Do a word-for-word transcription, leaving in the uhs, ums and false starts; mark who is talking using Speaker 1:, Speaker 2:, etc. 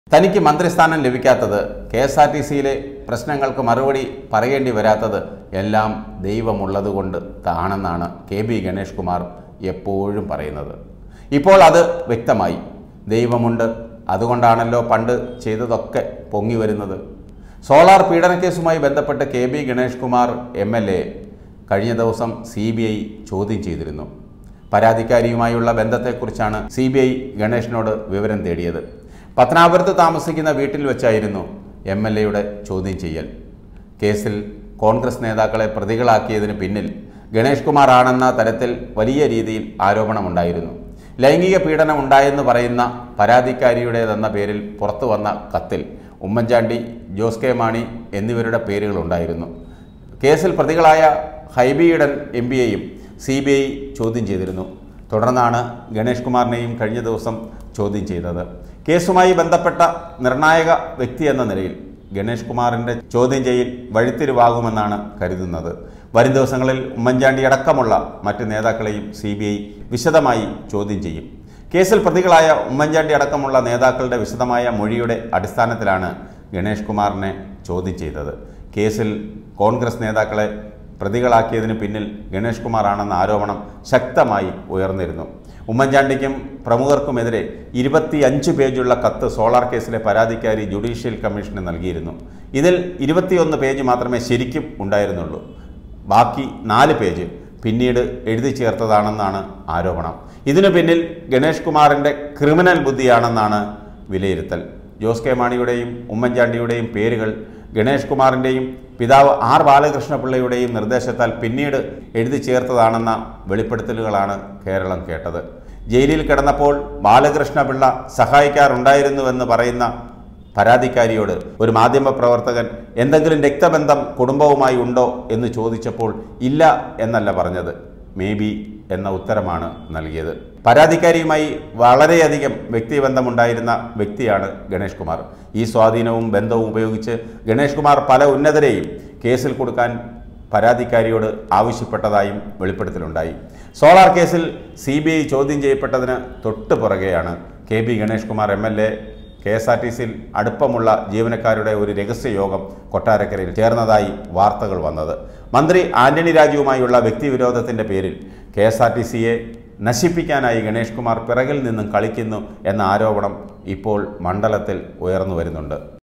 Speaker 1: തനിക്ക് മന്ത്രിസ്ഥാനം ലഭിക്കാത്തത്, കെ എസ് ആർ ടി സിയിലെ പ്രശ്നങ്ങൾക്ക് മറുപടി പറയേണ്ടി വരാത്തത് എല്ലാം ദൈവമുള്ളതുകൊണ്ട് താണെന്നാണ് കെ ബി ഗണേഷ് കുമാർ എപ്പോഴും പറയുന്നത്. ഇപ്പോൾ അത് വ്യക്തമായി. ദൈവമുണ്ട്, അതുകൊണ്ടാണല്ലോ പണ്ട് ചെയ്തതൊക്കെ പൊങ്ങി വരുന്നത്. സോളാർ പീഡനക്കേസുമായി ബന്ധപ്പെട്ട് K B Ganesh Kumar M L A കഴിഞ്ഞ ദിവസം സി ബി ഐ ചോദ്യം ചെയ്തിരുന്നു. പരാതിക്കാരിയുമായുള്ള ബന്ധത്തെക്കുറിച്ചാണ് സി ബി ഐ ഗണേഷിനോട് വിവരം തേടിയത്. പത്തനാപുരത്ത് താമസിക്കുന്ന വീട്ടിൽ വെച്ചായിരുന്നു എം എൽ എയുടെ ചോദ്യം ചെയ്യൽ. കേസിൽ കോൺഗ്രസ് നേതാക്കളെ പ്രതികളാക്കിയതിന് പിന്നിൽ ഗണേഷ് കുമാർ ആണെന്ന തരത്തിൽ വലിയ രീതിയിൽ ആരോപണമുണ്ടായിരുന്നു. ലൈംഗിക പീഡനം ഉണ്ടായെന്ന് പറയുന്ന പരാതിക്കാരിയുടേതെന്ന പേരിൽ പുറത്തു വന്ന കത്തിൽ ഉമ്മൻചാണ്ടി, ജോസ് കെ മാണി എന്നിവരുടെ പേരുകളുണ്ടായിരുന്നു. കേസിൽ പ്രതികളായ ഹൈബി ഈഡൻ എം പിയെയും സി ബി ഐ ചോദ്യം ചെയ്തിരുന്നു. തുടർന്നാണ് ഗണേഷ് കുമാറിനെയും കഴിഞ്ഞ ദിവസം ചോദ്യം ചെയ്തത്. കേസുമായി ബന്ധപ്പെട്ട നിർണായക വ്യക്തി എന്ന നിലയിൽ ഗണേഷ് കുമാറിൻ്റെ ചോദ്യം ചെയ്യൽ വഴിത്തിരിവാകുമെന്നാണ് കരുതുന്നത്. വരും ദിവസങ്ങളിൽ ഉമ്മൻചാണ്ടി അടക്കമുള്ള മറ്റ് നേതാക്കളെയും സി ബി ഐ വിശദമായി ചോദ്യം ചെയ്യും. കേസിൽ പ്രതികളായ ഉമ്മൻചാണ്ടി അടക്കമുള്ള നേതാക്കളുടെ വിശദമായ മൊഴിയുടെ അടിസ്ഥാനത്തിലാണ് ഗണേഷ് കുമാറിനെ ചോദ്യം ചെയ്തത്. കേസിൽ കോൺഗ്രസ് നേതാക്കളെ പ്രതികളാക്കിയതിന് പിന്നിൽ ഗണേഷ് കുമാറാണെന്ന ആരോപണം ശക്തമായി ഉയർന്നിരുന്നു. ഉമ്മൻചാണ്ടിക്കും പ്രമുഖർക്കുമെതിരെ ഇരുപത്തിയഞ്ച് പേജുള്ള കത്ത് സോളാർ കേസിലെ പരാതിക്കാരി ജുഡീഷ്യൽ കമ്മീഷന് നൽകിയിരുന്നു. ഇതിൽ ഇരുപത്തിയൊന്ന് പേജ് മാത്രമേ ശരിക്കും ഉണ്ടായിരുന്നുള്ളൂ. ബാക്കി നാല് പേജ് പിന്നീട് എഴുതി ചേർത്തതാണെന്നാണ് ആരോപണം. ഇതിനു പിന്നിൽ ഗണേഷ് കുമാറിൻ്റെ ക്രിമിനൽ ബുദ്ധിയാണെന്നാണ് വിലയിരുത്തൽ. ജോസ് കെ മാണിയുടെയും ഉമ്മൻചാണ്ടിയുടെയും പേരുകൾ ഗണേഷ് കുമാറിൻ്റെയും പിതാവ് ആർ ബാലകൃഷ്ണപിള്ളയുടെയും നിർദ്ദേശത്താൽ പിന്നീട് എഴുതി ചേർത്തതാണെന്ന വെളിപ്പെടുത്തലുകളാണ് കേരളം കേട്ടത്. ജയിലിൽ കിടന്നപ്പോൾ ബാലകൃഷ്ണപിള്ള സഹായിക്കാറുണ്ടായിരുന്നുവെന്ന് പറയുന്ന പരാതിക്കാരിയോട് ഒരു മാധ്യമപ്രവർത്തകൻ എന്തെങ്കിലും രക്തബന്ധം കുടുംബവുമായി ഉണ്ടോ എന്ന് ചോദിച്ചപ്പോൾ ഇല്ല എന്നല്ല പറഞ്ഞത്, മേ ബി എന്ന ഉത്തരമാണ് നൽകിയത്. പരാതിക്കാരിയുമായി വളരെയധികം വ്യക്തിബന്ധമുണ്ടായിരുന്ന വ്യക്തിയാണ് ഗണേഷ് കുമാർ. ഈ സ്വാധീനവും ബന്ധവും ഉപയോഗിച്ച് ഗണേഷ് കുമാർ പല ഉന്നതരെയും കേസിൽ കൊടുക്കാൻ പരാതിക്കാരിയോട് ആവശ്യപ്പെട്ടതായും വെളിപ്പെടുത്തലുണ്ടായി. സോളാർ കേസിൽ സി ബി ഐ ചോദ്യം ചെയ്യപ്പെട്ടതിന് തൊട്ടു പുറകെയാണ് K B Ganesh Kumar M L A K S R T സിയിൽ അടുപ്പമുള്ള ജീവനക്കാരുടെ ഒരു രഹസ്യ യോഗം കൊട്ടാരക്കരയിൽ ചേർന്നതായി വാർത്തകൾ വന്നത്. മന്ത്രി ആന്റണി രാജുവുമായുള്ള വ്യക്തിവിരോധത്തിൻ്റെ പേരിൽ കെ എസ് ആർ ടി സിയെ നശിപ്പിക്കാനായി ഗണേഷ് കുമാർ പിറകിൽ നിന്നും കളിക്കുന്നു എന്ന ആരോപണം ഇപ്പോൾ മണ്ഡലത്തിൽ ഉയർന്നു വരുന്നുണ്ട്.